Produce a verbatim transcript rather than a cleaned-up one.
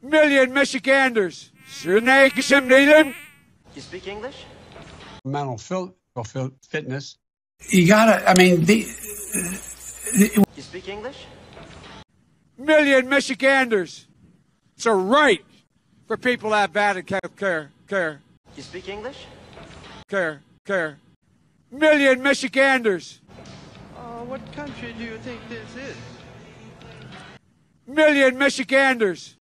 Million Michiganders. You speak English? Mental fil- fil- fitness. You gotta, I mean, the, the... You speak English? Million Michiganders. It's a right for people to have bad health care. Care. You speak English? Care. Care. Million Michiganders. Uh, what country do you think this is? Million Michiganders.